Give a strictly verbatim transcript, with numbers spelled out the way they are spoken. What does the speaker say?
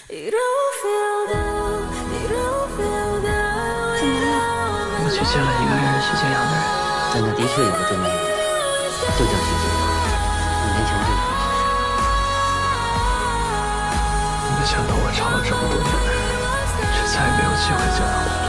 我去见了一个人徐静阳的人， 但他的确有个这么一个人，就叫徐静阳，五年前就已经去世。 没想到我找了这么多年，却再也没有机会见到他。